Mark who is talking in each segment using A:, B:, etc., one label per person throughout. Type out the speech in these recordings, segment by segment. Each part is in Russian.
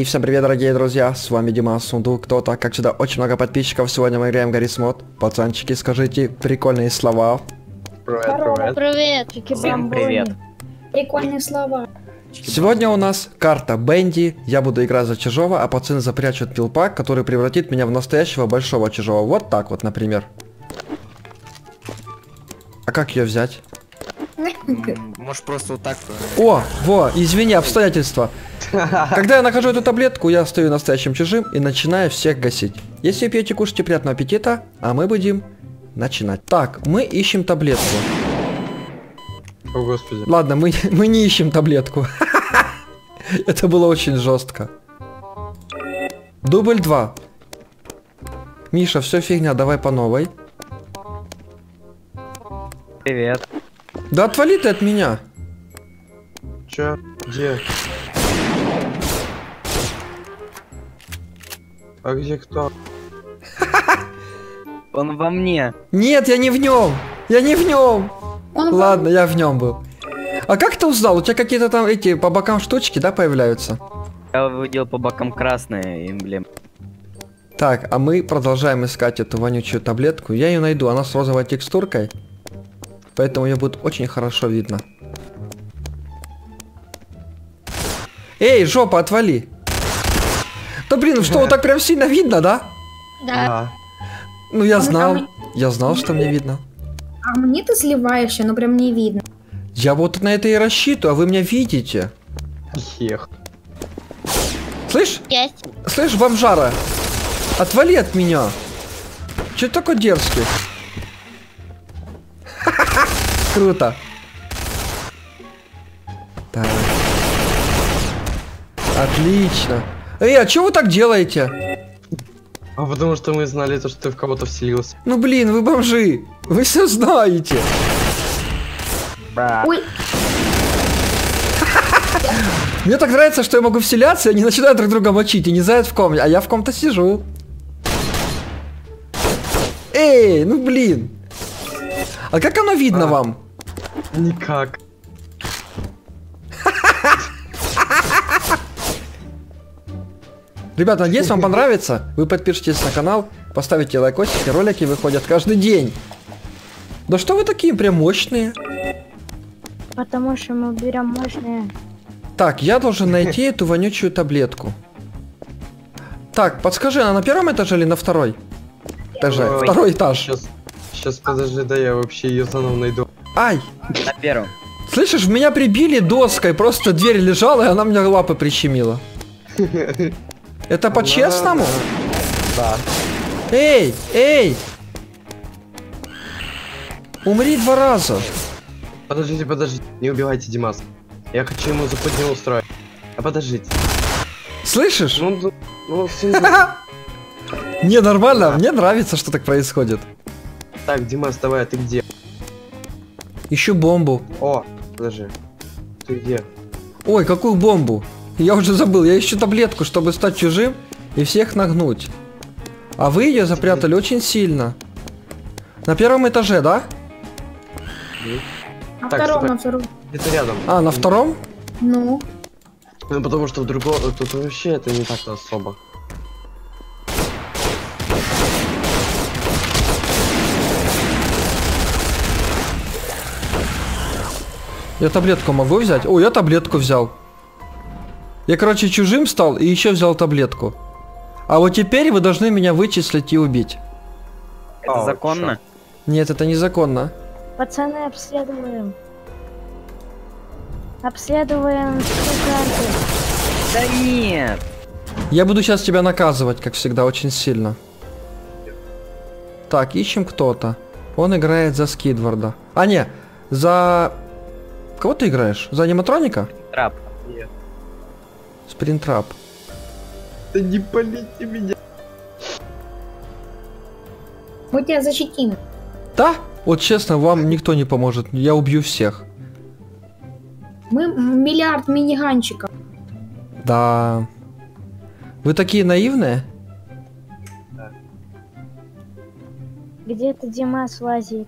A: И всем привет, дорогие друзья, с вами Дима, Сундук, кто-то, как всегда, очень много подписчиков. Сегодня мы играем Гаррис Мод. Пацанчики, скажите прикольные слова.
B: Привет, привет.
C: Всем привет.
B: Прикольные слова.
A: Сегодня у нас карта Бенди. Я буду играть за чужого, а пацаны запрячут пилпак, который превратит меня в настоящего большого чужого. Вот так вот, например. А как ее взять?
C: Может просто вот так.
A: Во, извини, обстоятельства. Когда я нахожу эту таблетку, я стою настоящим чужим и начинаю всех гасить. Если пьете, кушайте, приятного аппетита, а мы будем начинать. Так, мы ищем таблетку.
C: О, господи.
A: Ладно, мы не ищем таблетку. Это было очень жестко. Дубль 2. Миша, все фигня, давай по новой.
C: Привет.
A: Да отвали ты от меня.
C: Чё? Где? А где кто? Он во мне.
A: Нет, я не в нем. Я не в нем. Ладно, я в нем был. А как ты узнал? У тебя какие-то там эти по бокам штучки, да, появляются?
C: Я увидел по бокам красные эмблемы.
A: Так, а мы продолжаем искать эту вонючую таблетку. Я ее найду, она с розовой текстуркой. Поэтому ее будет очень хорошо видно. Эй, жопа, отвали. Да блин, что, вот так прям сильно видно, да?
B: Да.
A: Ну я знал, что мне видно.
B: А мне ты сливаешься, но прям не видно.
A: Я вот на это и рассчитываю, а вы меня видите.
C: Ех.
A: Слышь?
B: Есть.
A: Слышь, бомжара, отвали от меня. Че ты такой дерзкий? Круто. Так. Отлично. Эй, а что вы так делаете?
C: А потому что мы знали то, что ты в кого-то вселился.
A: Ну блин, вы бомжи. Вы все знаете.
C: Да.
B: Ой,
A: Мне так нравится, что я могу вселяться, и они начинают друг друга мочить и не знают в ком, а я в ком-то сижу. Эй, ну блин. А как оно видно вам?
C: Никак.
A: Ребята, надеюсь, вам понравится. Вы подпишитесь на канал, поставите лайкосики, ролики выходят каждый день. Да что вы такие прям мощные?
D: Потому что мы берем мощные.
A: Так, я должен найти эту вонючую таблетку. Так, подскажи, она на первом этаже или на второй? Этаже.
C: Ой.
A: Второй этаж.
C: Сейчас подожди, да я вообще ее заново найду.
A: Ай!
C: На первом.
A: Слышишь, меня прибили доской, просто дверь лежала, и она мне лапы прищемила. Это по-честному?
C: Да.
A: Эй, эй! Умри 2 раза.
C: Подождите, не убивайте Димас. Я хочу ему западню устроить. А подождите.
A: Слышишь?
C: Ну,
A: Не, нормально, мне нравится, что так происходит.
C: Так, Димас, давай, а ты где?
A: Ищу бомбу.
C: О, подожди. Ты где?
A: Ой, какую бомбу? Я уже забыл, я ищу таблетку, чтобы стать чужим и всех нагнуть. А вы ее запрятали очень сильно. На первом этаже, да?
B: на
C: Так,
B: втором,
C: стой.
B: на втором.
C: Где-то рядом.
A: А, на втором?
B: Ну.
C: Ну, потому что в другом... Тут вообще это не так-то особо.
A: Я таблетку могу взять? О, я таблетку взял. Я, короче, чужим стал и еще взял таблетку. А вот теперь вы должны меня вычислить и убить.
C: Это законно?
A: Нет, это незаконно.
D: Пацаны, обследуем. Обследуем все карты.
C: Да нет!
A: Я буду сейчас тебя наказывать, как всегда, очень сильно. Так, ищем кто-то. Он играет за Скидварда. А, не, за... Кого ты играешь? За аниматроника?
C: Трап. Нет.
A: Спринтрап.
C: Да не полите меня.
B: Мы тебя защитим.
A: Да? Вот честно, вам никто не поможет. Я убью всех.
B: Мы миллиард миниганчиков.
A: Да. Вы такие наивные?
D: Где-то Димас лазит.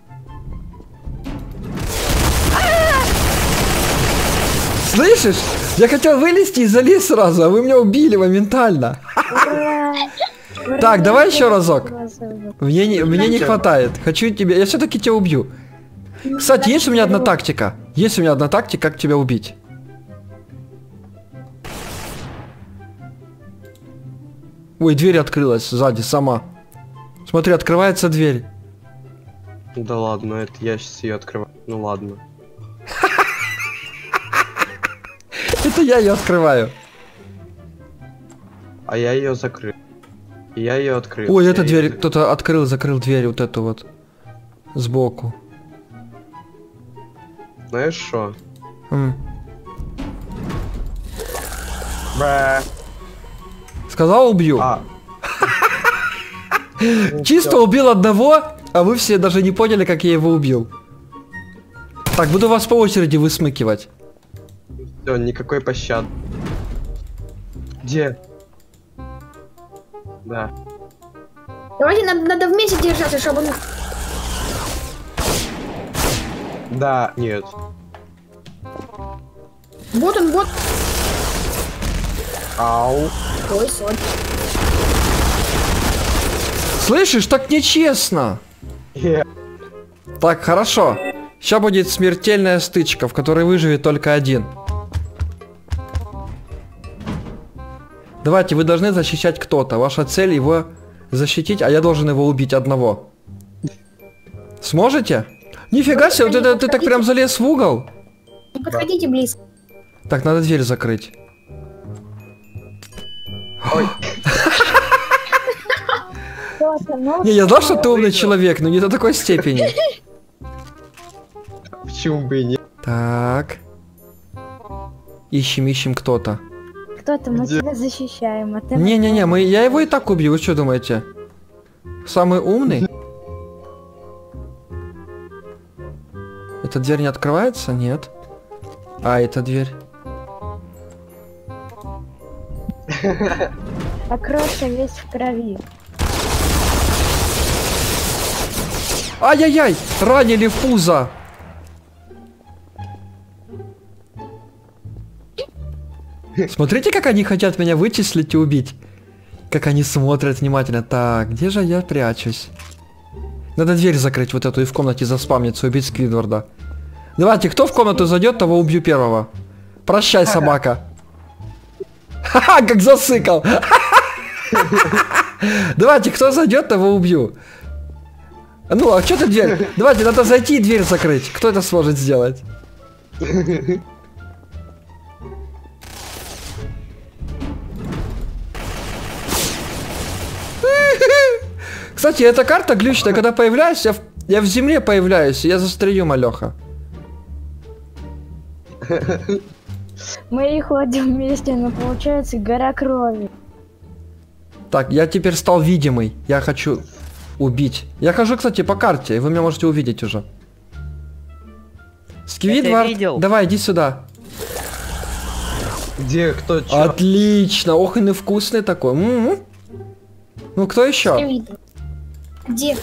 A: Слышишь? Я хотел вылезти и залез сразу, а вы меня убили моментально.
D: Ура! Ура,
A: Так, давай еще
D: я
A: разок.
D: глаза.
A: Мне не хватает. Хочу тебя. Я все-таки тебя убью. Кстати, есть у меня одна тактика. Есть у меня одна тактика, как тебя убить. Ой, дверь открылась сзади сама. Смотри, открывается дверь.
C: Да ладно, это я сейчас ее открываю. Ну ладно.
A: Это я ее открываю.
C: А я ее закрыл. И я ее открыл.
A: Ой,
C: Я
A: эта
C: её
A: дверь,
C: закрыл.
A: кто-то открыл, закрыл дверь вот эту вот. Сбоку.
C: Знаешь что?
A: М.
C: Бра.
A: Сказал, убью.
C: А.
A: Чисто убил одного, а вы все даже не поняли, как я его убил. Так, буду вас по очереди высмыкивать.
C: Все, никакой пощады. Где? Да.
B: Давайте надо вместе держаться, чтобы...
C: Да, нет.
B: Вот он, вот.
C: Ау.
B: Ой, сори.
A: Слышишь, так нечестно. Так, хорошо. Сейчас будет смертельная стычка, в которой выживет только один. Давайте, вы должны защищать кто-то. Ваша цель его защитить, а я должен его убить одного. Сможете? Нифига себе, вот это ты так прям залез в угол.
B: Не подходите близко.
A: Так, надо дверь закрыть.
D: Кто-то, ну,
A: Не, я знал, что ты умный человек, но не до такой степени.
C: Почему бы и нет?
A: Так. Ищем кто-то.
D: кто-то, мы
C: Где?
D: тебя защищаем, а ты...
A: Не-не-не, я его и так убью, вы что думаете? Самый умный? Эта дверь не открывается? Нет. А, эта дверь.
D: А Кроша весь в крови.
A: Ай-яй-яй! Ранили в пузо! Смотрите, как они хотят меня вычислить и убить. Как они смотрят внимательно. Так, где же я прячусь? Надо дверь закрыть вот эту и в комнате заспамниться, убить Сквидварда. Давайте, кто в комнату зайдет, того убью первого. Прощай, собака. Ха-ха, как засыкал. Давайте, кто зайдет, того убью. Ну, а что ты дверь? Давайте, надо зайти и дверь закрыть. Кто это сможет сделать? Кстати, эта карта глючная, когда появляюсь, я в земле появляюсь, и я застрелю малеха.
D: Мы их ходим вместе, но получается гора крови.
A: Так, я теперь стал видимый. Я хочу убить. Я хожу, кстати, по карте, и вы меня можете увидеть уже. Сквидвард,
E: видел.
A: давай, иди сюда.
C: Где, кто, чё?
A: Отлично, ох, и невкусный такой. М-м. Ну, кто еще?
B: Видно. Где?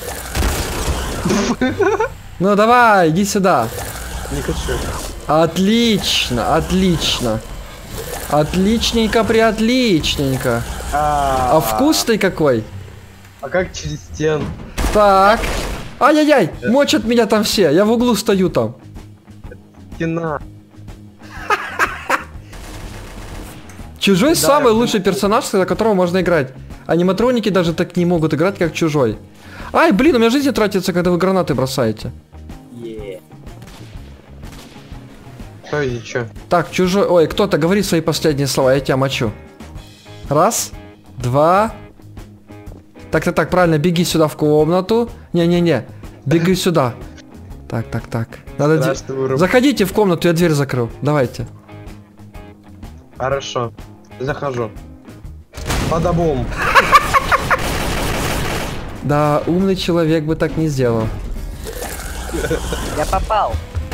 A: Ну, давай, иди сюда.
C: Не хочу.
A: Отлично, отлично. Отличненько, приотличненько. А вкусный какой?
C: А как через стену?
A: Так. Ай-яй-яй, мочат меня там все. Я в углу стою там.
C: Стена.
A: Чужой
C: Да,
A: самый
C: я
A: лучший персонаж, за которого можно играть. Аниматроники даже так не могут играть, как чужой. Ай, блин, у меня жизнь тратится, когда вы гранаты бросаете.
C: Ой, и чё?
A: Так, чужой... Ой, кто-то говорит свои последние слова, я тебя мочу. Раз, два... Так, правильно, беги сюда в комнату. Не-не-не, беги сюда. Так. Надо
C: Страшно выруб-
A: Заходите в комнату, я дверь закрыл. Давайте.
C: Хорошо. Захожу. Бадабум.
A: Да, умный человек бы так не сделал.
E: Я попал.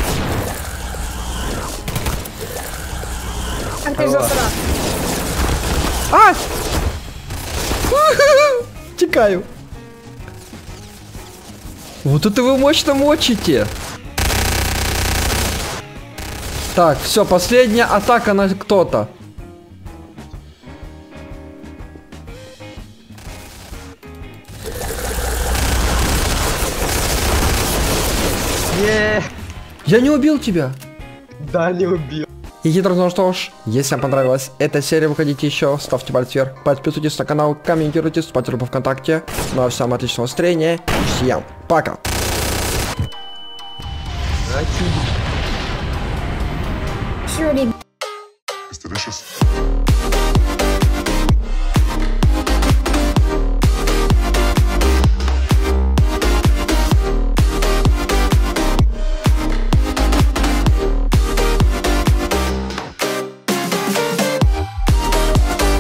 B: Как ты засрал?
A: А! Текаю. Вот это вы мощно мочите. Так, все, последняя атака на кто-то. Я не убил тебя.
C: Да, не убил.
A: И, друзья, ну что ж, если вам понравилась эта серия, выходите еще, ставьте палец вверх, подписывайтесь на канал, комментируйте, вступайте в группу ВКонтакте. Ну а всем отличного настроения. Всем пока.
B: Все, ребят.
F: It's delicious.